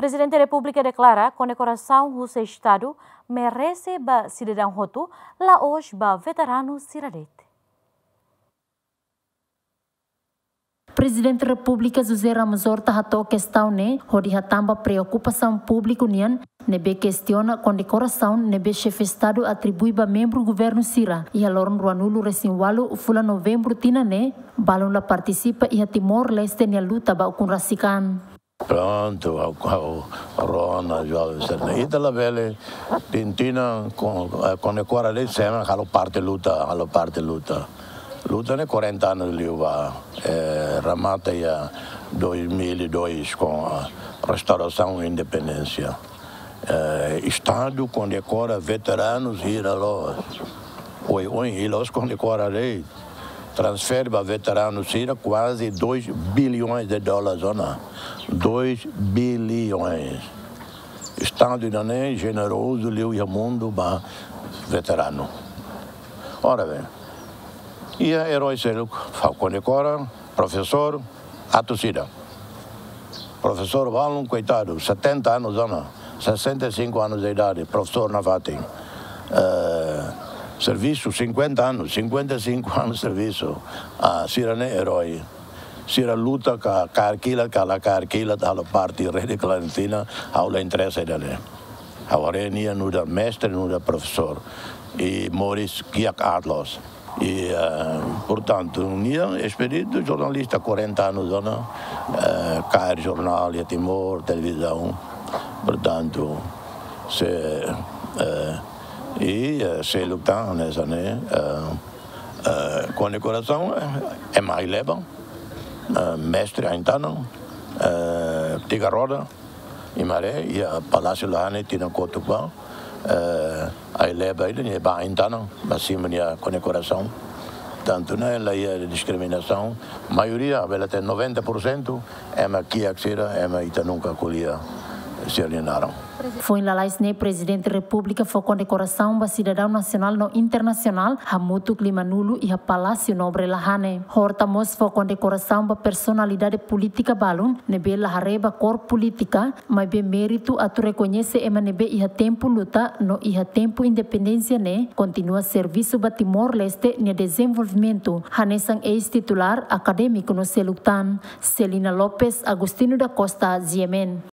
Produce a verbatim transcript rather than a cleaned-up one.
Presidente da República declara condecoração do seu Estado merece ba cidadão roto lá hoje ba veterano Siradete. Presidente da República José Ramos Horta hatou questão ne, onde hatamba preocupação pública união, nebe questiona condecoração nebe chefe Estado atribui ba membro governo Sira e aloron ruanulo resinwalo fula novembro tina ne, balon la participa e a Timor-Leste ne luta ba com racican. Pronto, ao Rona, Jovem Serna. E della Vele, Tintina, quando ancora lei sembra che alla parte luta, alla parte luta. Luta ne quarenta anni lì va, ramata ya duemiladoi com a restauração e independência. Estado condecora veteranos e lá. Oi, oi, e los condecora lei. Transfere para veteranos Sira quase dois bilhões de dólares, não? dois bilhões. Estado não generoso, liu e mundo para veterano. Ora bem, e a herói Selo, condecora, professor, a torcida. Professor Valon, coitado, setenta anos, não? sessenta e cinco anos de idade, professor na Fatim. Uh, Serviço, cinquenta anos, cinquenta e cinco anos de serviço. Ah, Sira é herói. Sira luta com a carquila, com a carquila da parte rede clandestina, ao interesse dele. Agora nia no da mestre, no da professor. E Maurice Kiak Atlas. E, uh, portanto, nia expedido jornalista, quarenta anos, não? Uh, Cair jornal, e Timor, televisão. Portanto, se... Uh, E uh, se lutar nessa né, uh, uh, condecoração é mais leva, uh, mestre ainda não, uh, tiga roda, e maré, e a palácio lá né, tinha cotuba, aí leva ele, e ba ainda não, mas sim a condecoração, tanto né, lá é discriminação, a maioria, ela tem noventa por cento, é aqui a Xira, é a nunca colhia, se alienaram. Foi lá ne presidente da República foi condecoração ba cidadão nacional no internacional Hamutu Klimanulo e a Palácio Nobre Lahane. Horta mos foi condecoração ba personalidade política balun nebe lahareba cor política, mas be mérito a tu reconhece ema nebe iha tempo luta no iha tempo independência ne continua serviço ba Timor-Leste ne desenvolvimento. Hanesang ex-titular acadêmico no Seluktan, Celina Lopes, Agustino da Costa, Ziemen.